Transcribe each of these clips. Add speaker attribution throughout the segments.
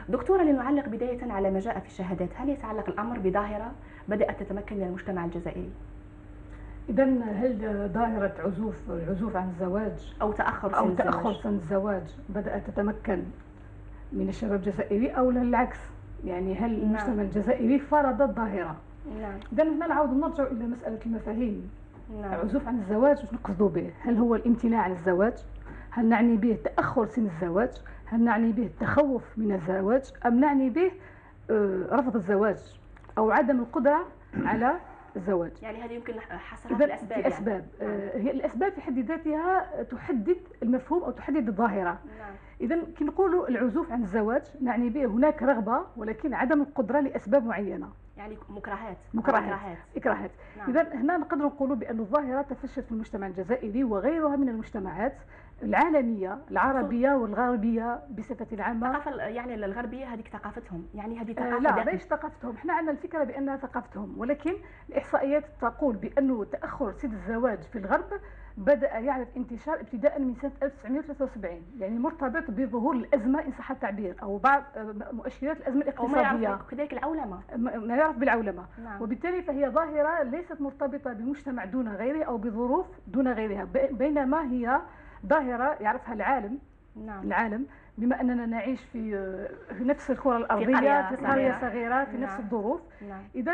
Speaker 1: دكتورة، لنعلق بداية على ما جاء في الشهادات، هل يتعلق الأمر بظاهرة بدأت تتمكن من المجتمع الجزائري
Speaker 2: إذا هل ظاهرة العزوف عن الزواج
Speaker 1: أو تأخر
Speaker 2: أو
Speaker 1: سن
Speaker 2: تأخر
Speaker 1: الزواج؟
Speaker 2: سن الزواج بدأت تتمكن من الشباب الجزائري أو العكس؟ يعني هل المجتمع الجزائري فرض الظاهرة؟
Speaker 1: نعم.
Speaker 2: إذا هنا نعاود نرجع إلى مسألة المفاهيم.
Speaker 1: نعم.
Speaker 2: العزوف عن الزواج واش نقصدوا به؟ هل هو الامتناع عن الزواج؟ هل نعني به تأخر سن الزواج؟ هل نعني به التخوف من الزواج؟ أم نعني به رفض الزواج أو عدم القدرة على الزواج؟
Speaker 1: يعني هذه يمكن حصرها في الأسباب.
Speaker 2: في أسباب هي الأسباب في حد ذاتها تحدد المفهوم أو تحدد الظاهرة.
Speaker 1: نعم.
Speaker 2: إذا كي نقولوا العزوف عن الزواج نعني به هناك رغبة ولكن عدم القدرة لأسباب معينة،
Speaker 1: يعني مكرهات.
Speaker 2: إكراهات.
Speaker 1: نعم.
Speaker 2: إذا هنا نقدر نقولوا بأن الظاهرة تفشت في المجتمع الجزائري وغيرها من المجتمعات العالمية العربية والغربية بصفة عامة.
Speaker 1: الثقافة يعني الغربية هذيك ثقافتهم، يعني هذه ثقافة
Speaker 2: لا ليش ثقافتهم، احنا عندنا الفكرة بأنها ثقافتهم، ولكن الإحصائيات تقول بأنه تأخر سن الزواج في الغرب بدأ يعرف انتشار ابتداء من سنة 1973، يعني مرتبط بظهور الأزمة إن صح التعبير أو بعض مؤشرات الأزمة الاقتصادية
Speaker 1: وكذلك العولمة،
Speaker 2: ما يعرف بالعولمة.
Speaker 1: نعم.
Speaker 2: وبالتالي فهي ظاهرة ليست مرتبطة بمجتمع دون غيره أو بظروف دون غيرها، بينما هي ظاهرة يعرفها العالم.
Speaker 1: نعم.
Speaker 2: العالم بما أننا نعيش في نفس الكرة الأرضية، في قرية صغيرة في نفس الظروف.
Speaker 1: نعم.
Speaker 2: إذا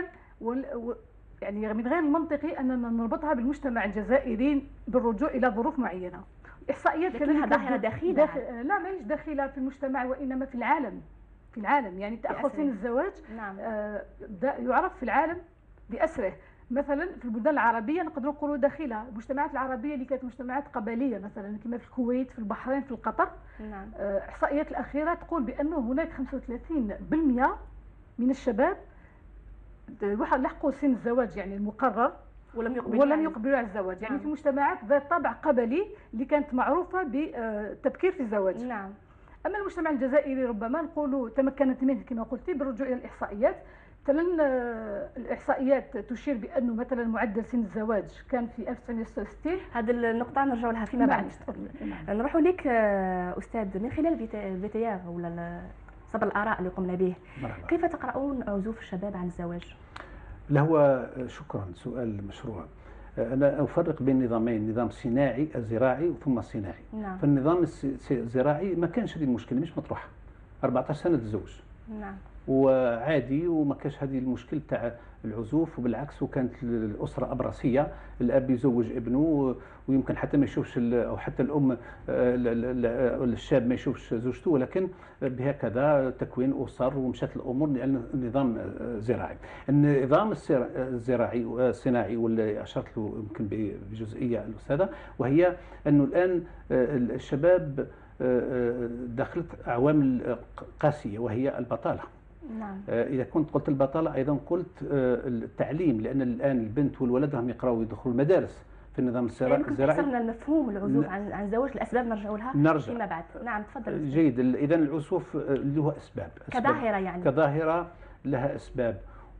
Speaker 2: يعني من غير المنطقي أننا نربطها بالمجتمع الجزائري بالرجوع إلى ظروف معينة. إحصائيات
Speaker 1: لكنها ظاهرة داخلة.
Speaker 2: لا ماهيش داخلة في المجتمع وإنما في العالم. في العالم يعني تأخر سن الزواج.
Speaker 1: نعم.
Speaker 2: يعرف في العالم بأسره. مثلا في البلدان العربية نقدر نقولوا داخلة المجتمعات العربية اللي كانت مجتمعات قبلية، مثلا كما في الكويت في البحرين في قطر.
Speaker 1: نعم.
Speaker 2: إحصائيات الأخيرة تقول بأنه هناك 35% من الشباب لحقوا سن الزواج يعني المقرر ولم يقبلوا على الزواج. يعني في مجتمعات ذات طابع قبلي اللي كانت معروفة بالتبكير في الزواج.
Speaker 1: نعم.
Speaker 2: أما المجتمع الجزائري ربما نقولوا تمكنت منه كما قلتي بالرجوع إلى الإحصائيات. مثلا الإحصائيات تشير بأنه مثلا معدل سن الزواج كان في 1966.
Speaker 1: هذه النقطة نرجع لها فيما بعد. نروح لك أستاذ من خلال الفيتيار ولا صبر الآراء اللي قمنا به. كيف تقرؤون عزوف الشباب عن الزواج؟
Speaker 3: لا هو شكرا، سؤال مشروع. أنا أفرق بين نظامين، نظام صناعي الزراعي ثم الصناعي.
Speaker 1: نعم.
Speaker 3: فالنظام الزراعي ما كانش هذه المشكلة، مش مطروحة 14 سنة تزوج.
Speaker 1: نعم.
Speaker 3: وعادي وما كانش هذه المشكل تاع العزوف، وبالعكس وكانت الاسره ابرصيه، الاب يزوج ابنه ويمكن حتى ما يشوفش او حتى الام الشاب ما يشوفش زوجته، ولكن بهكذا تكوين اسر ومشات الامور لان النظام زراعي. النظام الزراعي الصناعي واللي اشرت له يمكن بجزئيه الاستاذه، وهي انه الان الشباب دخلت عوامل قاسيه وهي البطاله.
Speaker 1: نعم.
Speaker 3: إذا كنت قلت البطالة أيضا قلت التعليم، لأن الآن البنت والولد هم يقرأوا ويدخلوا المدارس في النظام الزراعي.
Speaker 1: يعني حسبنا المفهوم العزوف عن الزواج، الأسباب نرجعوا لها فيما بعد. نعم تفضل.
Speaker 3: جيد. إذا العزوف له أسباب
Speaker 1: كظاهرة، يعني
Speaker 3: كظاهرة لها أسباب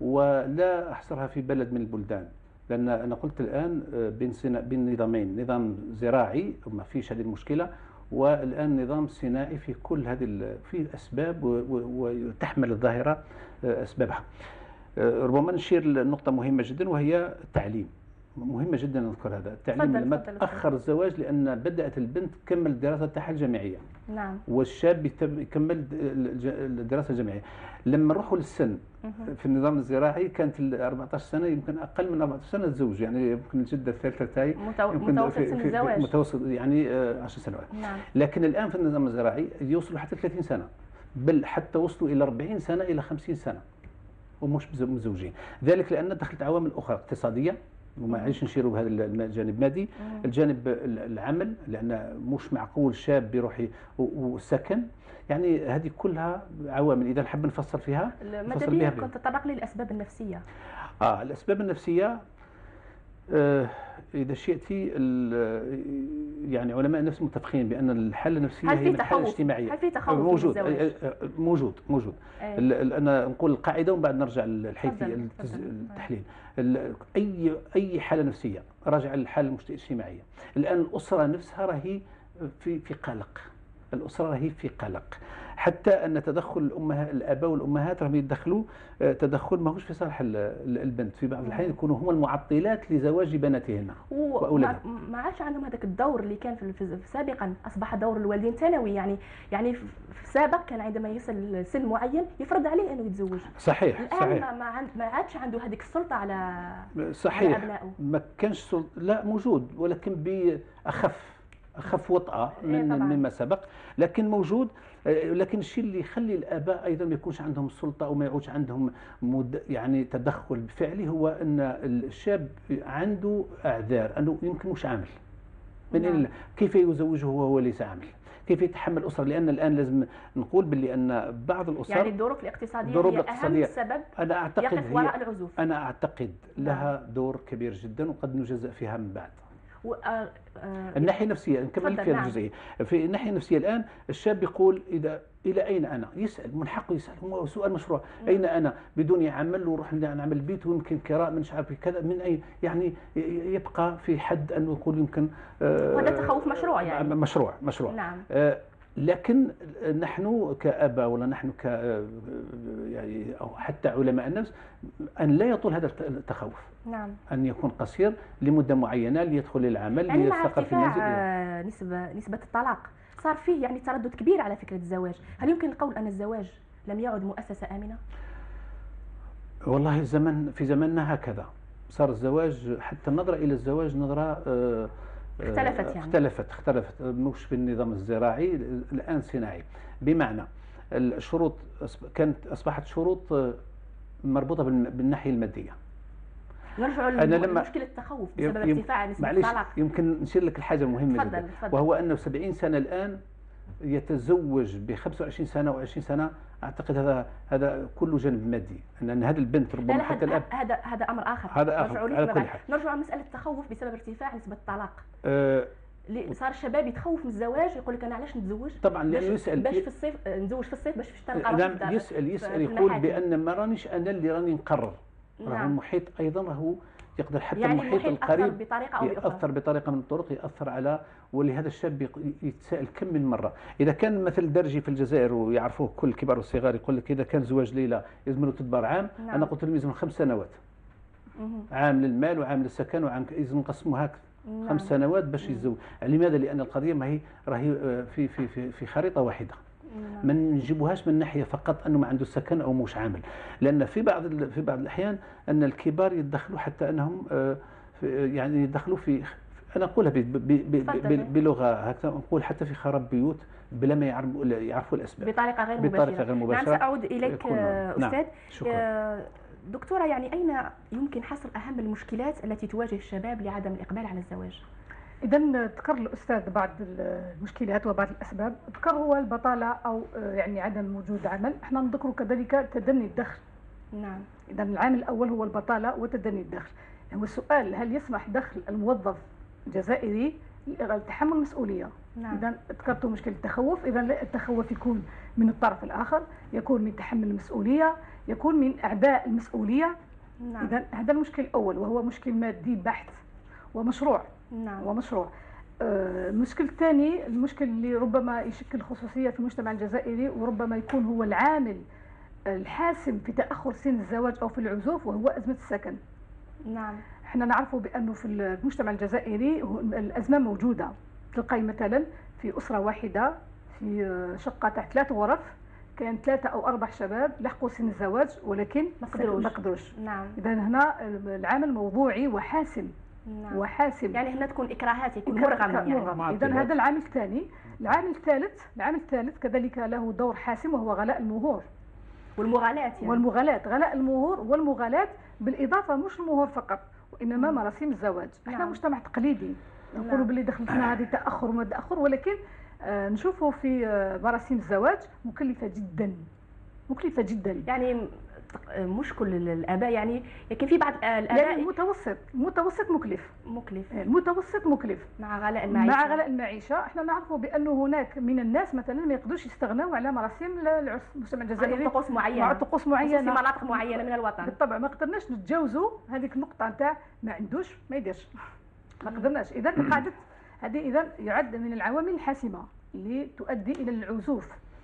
Speaker 3: ولا أحصرها في بلد من البلدان، لأن أنا قلت الآن بين نظامين، نظام زراعي وما فيش هذه المشكلة، والآن نظام صناعي في كل هذه في أسباب وتحمل الظاهرة أسبابها. ربما نشير لنقطة مهمة جدا وهي التعليم. مهمة جدا نذكر هذا التعليم. لما تأخر الزواج لأن بدأت البنت تكمل الدراسة تاعها الجامعية.
Speaker 1: نعم.
Speaker 3: والشاب يكمل الدراسة الجامعية. لما نروحوا للسن في النظام الزراعي كانت 14 سنة، يمكن أقل من 14 سنة تزوج، يعني يمكن الجدة الثالثة تاعي
Speaker 1: متوسط سن الزواج
Speaker 3: متوسط يعني 10 سنوات.
Speaker 1: نعم.
Speaker 3: لكن الآن في النظام الزراعي يوصلوا حتى 30 سنة، بل حتى وصلوا إلى 40 سنة إلى 50 سنة ومش مزوجين. ذلك لأن دخلت عوامل أخرى اقتصادية، وما عادش نشيروا بهذا الجانب المادي، الجانب العمل، لأن مش معقول شاب يروح والسكن، يعني هذه كلها عوامل. إذا نحب نفصل فيها
Speaker 1: ماذا بيا كنت تطرق لي الأسباب النفسية.
Speaker 3: الأسباب النفسية إذا شئت يعني علماء النفس متفقين بأن الحالة النفسية هي الحالة الاجتماعية.
Speaker 1: هل في تخوف
Speaker 3: موجود. أنا نقول القاعدة ومن بعد نرجع للحيثية التحليل. أي حالة نفسية راجعة للحالة الاجتماعية. الآن الأسرة نفسها راهي في قلق. الأسرة راهي في قلق. حتى ان تدخل الاباء والامهات راهم يتدخلوا تدخل ماهوش في صالح البنت، في بعض الاحيان يكونوا هما المعطلات لزواج بناتهن واولادهم.
Speaker 1: ما عادش عندهم هذاك الدور اللي كان في سابقا، اصبح دور الوالدين ثانوي. يعني في السابق كان عندما يصل سن معين يفرض عليه انه يتزوج.
Speaker 3: صحيح.
Speaker 1: الان
Speaker 3: صحيح.
Speaker 1: ما عادش عنده هذيك السلطه على
Speaker 3: صحيح
Speaker 1: على ابنائه.
Speaker 3: ما كانش لا موجود، ولكن اخف وطأة مما سبق، لكن موجود. لكن الشيء اللي يخلي الاباء ايضا ما يكونش عندهم السلطه او ما يعودش عندهم يعني تدخل فعلي هو ان الشاب عنده اعذار انه يمكن مش عامل. كيف يزوجه وهو ليس عامل؟ كيف يتحمل الاسره؟ لان الان لازم نقول باللي ان بعض الاسر
Speaker 1: يعني الظروف الاقتصاديه هي اهم سبب
Speaker 3: انا اعتقد
Speaker 1: يقف وراء العزوف.
Speaker 3: انا اعتقد لها دور كبير جدا وقد نجزأ فيها من بعد. الناحيه النفسيه نكمل فيها الجزئيه. في الناحيه النفسيه الان الشاب يقول الى اين انا؟ يسال، من حقه يسال، هو سؤال مشروع. اين انا بدون عمل ونروح نعمل بيت ويمكن كراء من عارف كذا من اي، يعني يبقى في حد انه يقول يمكن
Speaker 1: وهذا تخوف مشروع يعني
Speaker 3: مشروع.
Speaker 1: نعم.
Speaker 3: لكن نحن كآباء ولا نحن يعني أو حتى علماء النفس أن لا يطول هذا التخوف.
Speaker 1: نعم.
Speaker 3: أن يكون قصير لمدة معينة ليدخل للعمل
Speaker 1: يعني ليستقر في المنزل. نسبة الطلاق صار فيه يعني تردد كبير على فكرة الزواج. هل يمكن القول أن الزواج لم يعد مؤسسة آمنة؟
Speaker 3: والله في زماننا هكذا صار الزواج، حتى النظرة إلى الزواج نظرة
Speaker 1: اختلفت يعني
Speaker 3: اختلفت مش بالنظام الزراعي الآن صناعي، بمعنى الشروط أصبحت شروط مربوطة بالناحية المادية.
Speaker 1: نرجع لمشكلة التخوف بسبب ارتفاع نسبة الطلاق.
Speaker 3: يمكن نشير لك الحاجة المهمة
Speaker 1: جدا،
Speaker 3: وهو أنه 70 سنة الآن يتزوج ب 25 سنة و 20 سنة. أعتقد هذا كله جانب مادي، أن هذه البنت ربما حتى الأب
Speaker 1: هذا أمر آخر.
Speaker 3: هذا آخر على كل حال.
Speaker 1: نرجع على مسألة التخوف بسبب ارتفاع نسبة الطلاق. صار الشباب يتخوف من الزواج، يقول لك انا علاش نتزوج؟
Speaker 3: طبعا لانه يسال
Speaker 1: باش في الصيف نتزوج في الصيف باش في الشتاء نقرر.
Speaker 3: نعم يسال يقول بان ما رانيش انا اللي راني نقرر. راه المحيط ايضا راهو يقدر حتى
Speaker 1: يعني
Speaker 3: المحيط القريب
Speaker 1: بطريقه او باخرى
Speaker 3: ياثر بطريقه من الطرق، ياثر على. ولهذا الشاب يتساءل كم من مره. اذا كان مثل درجي في الجزائر ويعرفوه كل الكبار والصغار يقول لك اذا كان زواج ليله يلزم له تدبر عام. نعم. انا قلت لهم يلزم 5 سنوات. عام للمال وعام للسكن وعام يلزم نقسموا هكذا. نعم. 5 سنوات باش يتزوج. لماذا؟ لان القضيه ما هي راهي في خريطه واحده. ما نجيبوهاش من ناحيه فقط انه ما عنده سكن او مش عامل، لان في بعض الاحيان ان الكبار يتدخلوا حتى انهم يعني يدخلوا في، انا اقولها بلغه هكذا، نقول حتى في خراب بيوت بلا ما يعرفوا الاسباب
Speaker 1: بطريقه غير مباشره. نعم ساعود اليك استاذ.
Speaker 3: نعم. شكرا.
Speaker 1: دكتوره، يعني اين يمكن حصر اهم المشكلات التي تواجه الشباب لعدم الاقبال على الزواج؟
Speaker 2: إذا ذكر الأستاذ بعض المشكلات وبعض الأسباب. ذكر هو البطالة أو يعني عدم وجود عمل. احنا نذكر كذلك تدني الدخل.
Speaker 1: نعم.
Speaker 2: إذا العامل الأول هو البطالة وتدني الدخل. هو السؤال هل يسمح دخل الموظف الجزائري لتحمل المسؤولية؟ نعم. إذا ذكرت مشكلة التخوف. إذا التخوف يكون من الطرف الآخر، يكون من تحمل المسؤولية، يكون من أعباء المسؤولية. نعم. إذا هذا المشكل الأول وهو مشكل مادي بحت ومشروع.
Speaker 1: نعم.
Speaker 2: ومشروع. المشكل الثاني المشكل اللي ربما يشكل خصوصية في المجتمع الجزائري وربما يكون هو العامل الحاسم في تأخر سن الزواج أو في العزوف، وهو أزمة السكن.
Speaker 1: نعم.
Speaker 2: احنا نعرف بأنه في المجتمع الجزائري الأزمة موجودة. تلقاي مثلا في أسرة واحدة في شقة تحت 3 غرف كان 3 أو 4 شباب لحقوا سن الزواج ولكن ما قدروش.
Speaker 1: نعم.
Speaker 2: إذا هنا العامل موضوعي وحاسم.
Speaker 1: نعم.
Speaker 2: وحاسم،
Speaker 1: يعني هنا تكون إكراهات، يكون مرغم يعني.
Speaker 2: إذا هذا العامل الثاني. العامل الثالث كذلك له دور حاسم وهو غلاء المهور
Speaker 1: والمغالاة يعني.
Speaker 2: غلاء المهور والمغالاة، بالإضافة مش المهور فقط وإنما مراسيم الزواج. احنا نعم. مجتمع تقليدي نقولوا باللي دخلتنا هذه تأخر وما تأخر، ولكن نشوفوا في مراسيم الزواج مكلفة جدا
Speaker 1: يعني مش كل الآباء يعني، لكن في بعض الآباء
Speaker 2: يعني المتوسط مكلف
Speaker 1: مع غلاء
Speaker 2: المعيشة. احنا نعرفوا بأنه هناك من الناس مثلا ما يقدروش يستغنوا على مراسيم العرس. المجتمع الجزائري
Speaker 1: مع طقوس معينة
Speaker 2: في
Speaker 1: مناطق معينة من الوطن.
Speaker 2: بالطبع ما قدرناش نتجاوزوا هذيك النقطة نتاع ما عندوش ما يديرش، ما قدرناش. إذا قاعدة هذه إذا يعد من العوامل الحاسمة اللي تؤدي إلى العزوف.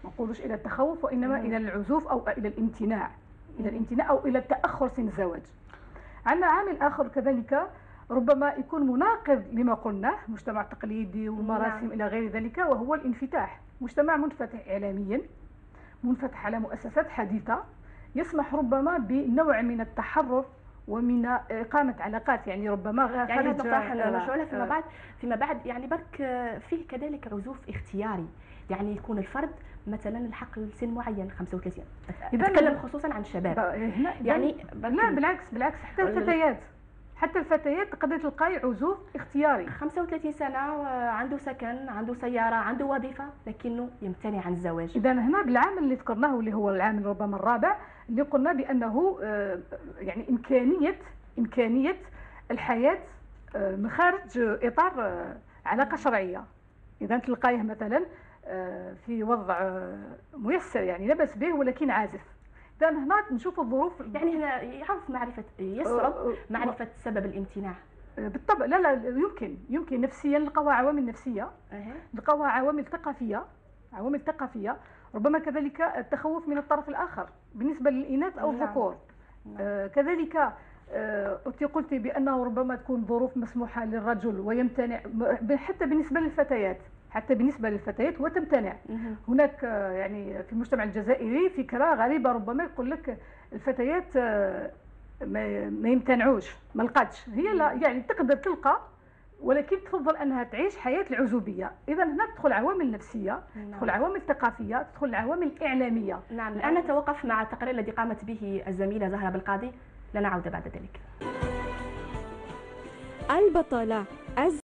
Speaker 2: ما نقولوش الى التخوف، وانما الى العزوف او الى الامتناع، الى الامتناع او الى تاخر سن الزواج. عندنا عامل اخر كذلك ربما يكون مناقض لما قلناه، مجتمع تقليدي والمراسم الى غير ذلك، وهو الانفتاح. مجتمع منفتح اعلاميا، منفتح على مؤسسات حديثه، يسمح ربما بنوع من التحرر ومن إقامة علاقات، يعني ربما
Speaker 1: يعني هذا نقطة نرجعوا فيما بعد يعني برك فيه كذلك عزوف اختياري، يعني يكون الفرد مثلا الحق لسن معين 35. نتكلم خصوصا عن الشباب
Speaker 2: يعني لا بالعكس حتى الفتيات تقدر تلقاي عزوف اختياري.
Speaker 1: 35 سنة عنده سكن، عنده سيارة، عنده وظيفة، لكنه يمتنع عن الزواج.
Speaker 2: إذا هنا بالعامل اللي ذكرناه اللي هو العامل ربما الرابع، اللي قلنا بأنه يعني إمكانية الحياة من خارج إطار علاقة شرعية. إذا تلقايه مثلا في وضع ميسر يعني لا بأس به ولكن عازف. إذا هنا نشوف الظروف،
Speaker 1: يعني هنا يعرف يصعب معرفة سبب الامتناع.
Speaker 2: بالطبع لا يمكن نفسيا نلقاوها عوامل نفسية، نلقاوها عوامل ثقافية، ربما كذلك التخوف من الطرف الآخر بالنسبة للإناث أو الذكور. كذلك أنت قلتي بأنه ربما تكون ظروف مسموحة للرجل ويمتنع، حتى بالنسبة للفتيات وتمتنع. هناك يعني في المجتمع الجزائري فكرة غريبة، ربما يقول لك الفتيات ما يمتنعوش، ما لقاتش هي، لا يعني تقدر تلقى، ولكن تفضل انها تعيش حياه العزوبيه. اذا هنا تدخل عوامل نفسيه، تدخل عوامل ثقافيه، تدخل عوامل اعلاميه.
Speaker 1: نعم. الان نتوقف مع التقرير الذي قامت به الزميله زهره بالقاضي، لنعود بعد ذلك.
Speaker 4: البطاله